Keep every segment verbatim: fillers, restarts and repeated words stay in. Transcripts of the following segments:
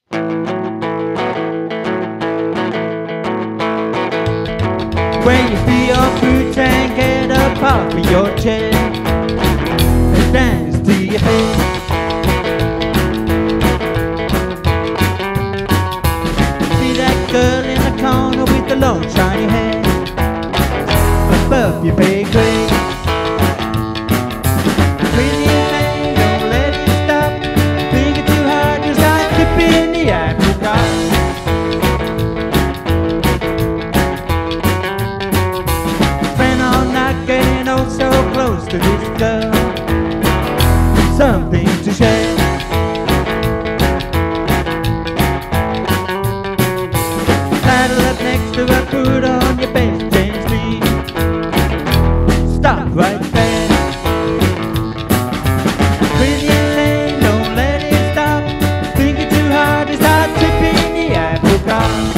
When you feel your boots and get up off of your chair and dance to your feet. See that girl in the corner with the long shiny hair above your pay grade. Pretty thing, don't let it stop. Thinking too hard, just like tipping the apricot. Getting oh so close to this girl, something to share. Saddle up next to her, put on your best James Lee. Stop right there. Pretty lane, don't let it stop. Thinking too hard to start tipping the apricot.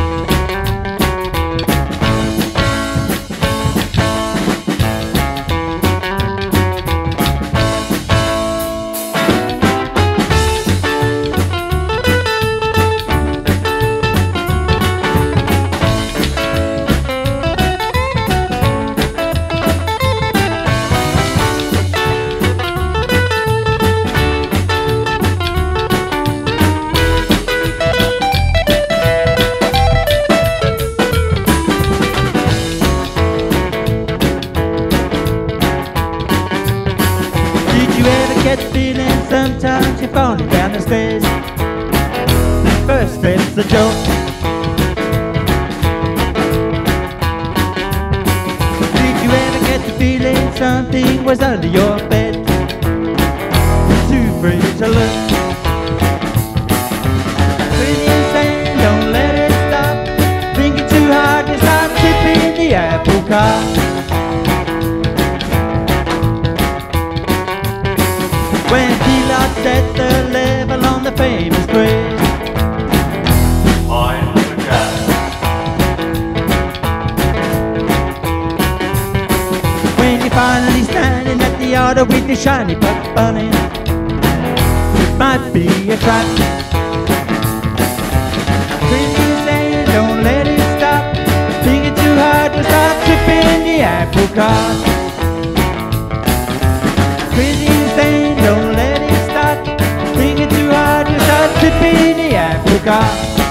You ever get the feeling sometimes you're falling down the stairs? The first step's a joke. Did you ever get the feeling something was under your bed? Too afraid to look. Pretty insane, don't let it stop. Thinking too hard to stop tipping the apricot. When Pilots set the level on the famous bridge, I'm the cat. When you're finally standing at the altar with your shiny butt bunny, it might be a trap. Pretty saying, don't let it stop. Thinking too hard to stop tipping the apricot. Pretty insane, don't let it stop. Thinking too hard to start tipping the apricot.